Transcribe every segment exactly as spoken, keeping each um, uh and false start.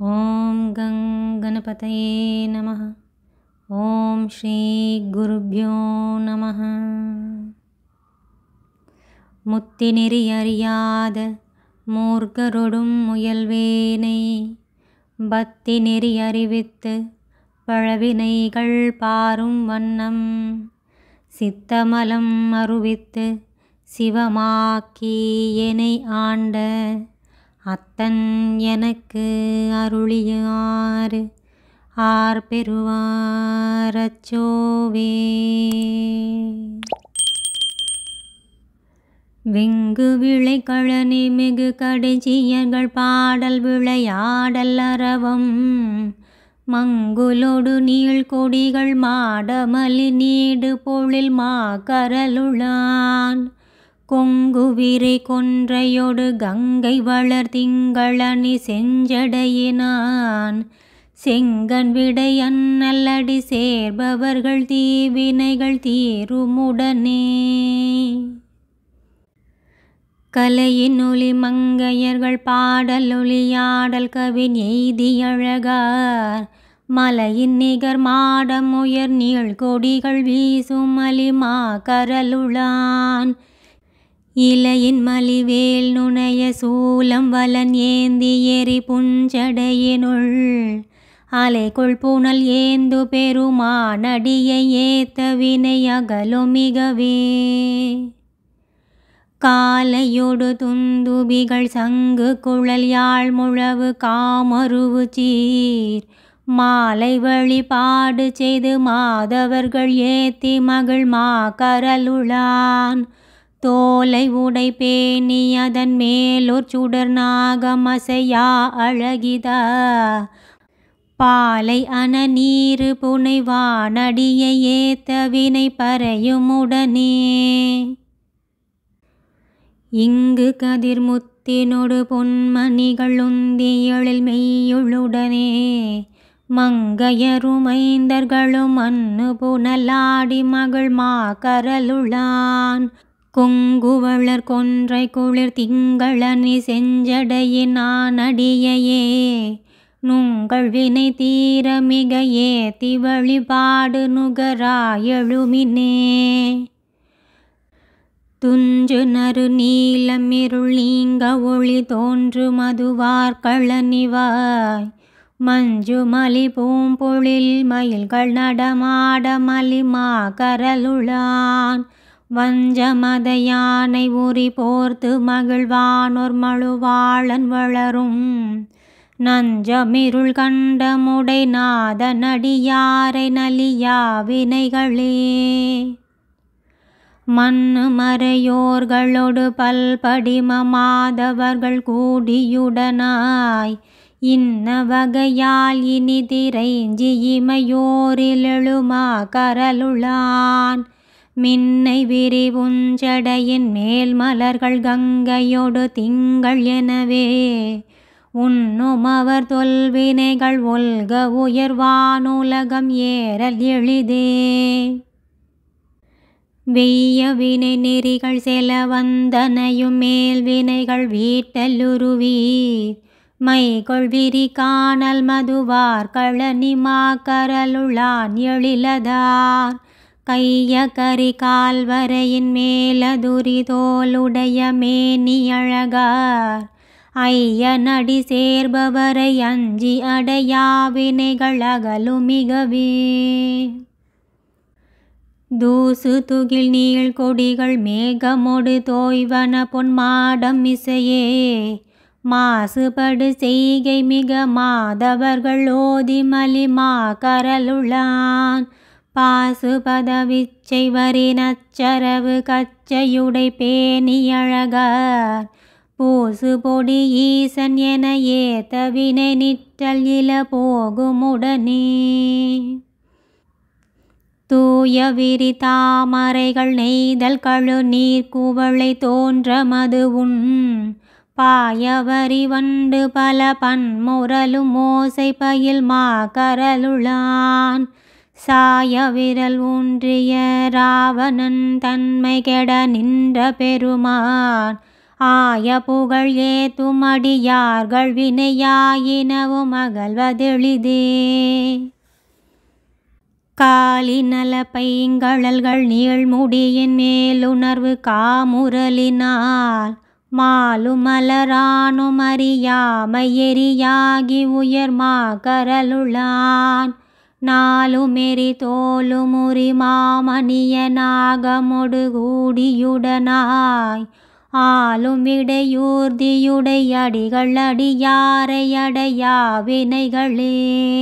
ओम गं गणपतये नमः। ओम श्री गुरुभ्यो नमः। முத்திநெறி அறியாத மூர்க்கரொடும் முயல்வேனை பக்தி நெறி அறிவித்து பழவினைகள் பாரும் வண்ணம் சித்தமலம் அருவித்து சிவமாக்கி என்னை ஆண்ட அத்தன் எனக்கு அருளியாறு ஆர் பெறுவார் அச்சோவே. வெங்கு விளை கழனி மிகு கடைச்சியர்கள் பாடல் விளையாடல் அரவம் மங்குலோடு நீள் கொடிகள் மாடமலி நீடு பொழில் மாகரலுளான் கொங்குவிரை கொன்றையோடு கங்கை வளர் திங்களணி செஞ்சடையினான் செங்கன் விடை அன்னல்லடி சேர்பவர்கள் தீவினைகள் தீருமுடனே. கலையின் ஒளி மங்கையர்கள் பாடல் ஒளியாடல் கவின் எய்தி அழகார் மலையின் நிகர் மாடம் உயர் நீள் கொடிகள் வீசும் மலிமா கரலுளான் இலையின் மலிவேல் நுணைய சூலம் வலன் ஏந்தி எரி புஞ்சடையினுள் அலைக்குள் புனல் ஏந்து பெருமானடியை ஏத்த வினை அகலுமிகவே. காலையோடு துந்துபிகள் சங்கு குழல் யாழ் முழவு காமருவு சீர் மாலை வழிபாடு செய்து மாதவர்கள் ஏத்தி மகள் மாகரலுளான் தோலை உடை பேணி அதன் மேலோர் சுடர் நாகமசையா அழகிதா பாலை அன நீரு புனைவானடியை ஏத்த வினை பறையுமுடனே. இங்கு கதிர் முத்தினொடு பொன்மணிகள் உந்தி எழில் மெய்யுளுடனே மங்கையரும் ஐந்தர்களும் மண்ணு புனலாடி மகள் மாகரலுளான் கொங்குவளர் கொன்றை குளிர் திங்களனி செஞ்சடையின் நானடியையே நுங்கள் வினை தீர மிக ஏத்தி வழிபாடு நுகராயெழுமினே. துஞ்சு நறு நீலமிருள் நீங்க ஒளி தோன்று மதுவார் கழனிவாய் மஞ்சு மலி பூம்பொழில் மயில்கள் நடமாட மலிமா கரலுளான் வஞ்சமத யானை உரி போர்த்து மகிழ்வானோர் மழுவாளன் வளரும் நஞ்சமிருள் கண்டமுடை நாத நடியாரை நலியா வினைகளே. மண்ணு மறையோர்களோடு பல்படிம மாதவர்கள் கூடியுடனாய் இன்ன வகையால் இனி திரைஞ்சி இமையோரில் எழுமா கரலுளான் மின்னை விரிவுஞ்சடையின் மேல் மலர்கள் கங்கையோடு திங்கள் எனவே உண்ணும் அவர் தொல்வினைகள் ஒல்க உயர்வானுலகம் ஏறல் எளிதே. வெய்ய வினை நெறிகள் செல வந்தனையும் மேல் வினைகள் வீட்டலுருவீர் மைகொள் விரி காணல் மதுவார் கழனி மாகரலுளான் எழிலதார் கைய கரி கால்வரையின் மேலதுரி தோளுடைய மேனி அழகார் ஐய நடி சேர்பவரை அஞ்சி அடையா வினைகள் அகலுமிகவே. தூசு துகில் நீள் கொடிகள் மேகமொடு தோய்வன பொன் மாடம் இசையே மாசுபடு செய்கை மிக மாதவர்கள் ஓதி மலிமா கரலுளான் பாசுபத விச்சை வரி நச்சரவு கச்சையுடை பேணி அழகார் பூசு பொடி ஈசன் என ஏத்த வினை நிற்றல் இல போகுமுடனே. தூய விரி தாமரைகள் நெய்தல் கழு நீர் குவளை தோன்ற மது உண் பாயவரி வண்டு பல பன்முரலும் ஓசை பயில் மாகரலுளான் சாய விரல் ஊன்றிய ராவணன் தன்மை கெட நின்ற பெருமான் ஆய புகழ் ஏத்தும் அடியார்கள் வினையாயினவும் அகல்வதெளிதே. காலினல பைங்கழல்கள் நீள்முடியின் மேலுணர்வு காமுரலினால் மாலும் மலரானும் அறியாமை எரியாகி உயர்மா கரலுளான் நாலுமெறி தோலுமுறி மாமணிய நாகமொடு கூடியுடனாய் ஆளும் இடையூர்தியுடை அடிகள் அடியாரை அடையா வினைகளே.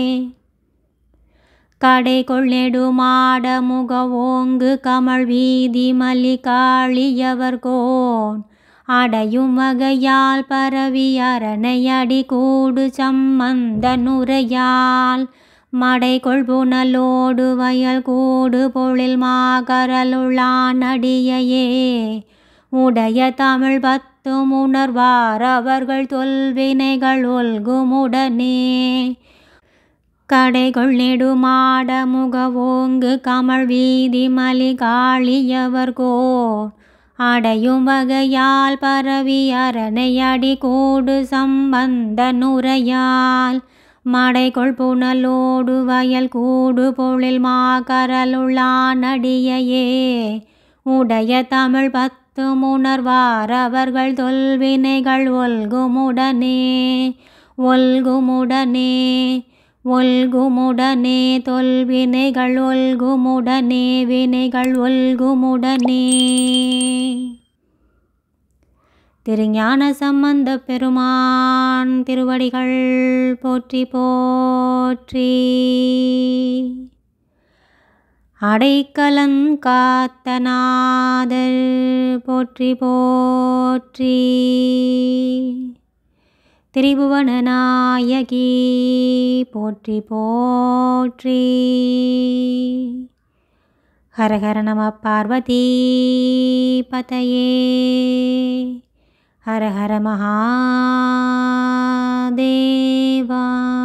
கடை கொள்ளெடுமாட முக ஓங்கு கமழ் வீதி மலி காளியவர்கோன் அடையும் வகையால் பரவி அரணை அடி கூடு சம்பந்த நுரையால் மடை கொள்புணலோடு வயல் கூடு பொழில் மாகரலுளான் அடியையே உடைய தமிழ் பத்தும் உணர்வார் அவர்கள் தொல்வினைகள் ஒல்குமுடனே. கடைகொள் நெடுமாட முக ஓங்கு கமழ் வீதி மலி காளியவர்கோர் அடையும் வகையால் பரவி அரணை அடி கூடு சம்பந்த நுரையால் மடைகொள் புனலோடு வயல் கூடு பொழில் மாகரலுளான் அடியையே உடைய தமிழ் பத்தும் உணர்வார் அவர்கள் தொல்வினைகள் ஒல்குமுடனே ஒல்குமுடனே ஒல்குமுடனே தொல்வினைகள் ஒல்குமுடனே வினைகள் ஒல்குமுடனே. திருஞான சம்பந்த பெருமான் திருவடிகள் போற்றி போற்றி. அடைக்கலன் காத்த நாதர் போற்றி போற்றி. திரிபுவன நாயகி போற்றி போற்றி. ஹரஹர நம பார்வதி பதயே. ஹரஹர மகாதேவா.